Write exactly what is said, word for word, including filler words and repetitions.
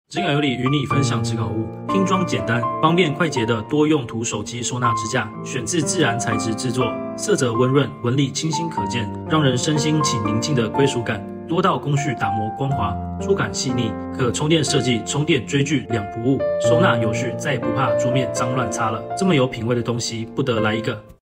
质感有理与你分享质感物，拼装简单，方便快捷的多用途手机收纳支架，选自自然材质制作，色泽温润，纹理清新可见，让人身心起宁静的归属感。多道工序打磨光滑，触感细腻，可充电设计，充电追具两不误，收纳有序，再也不怕桌面脏乱差了。这么有品味的东西，不得来一个。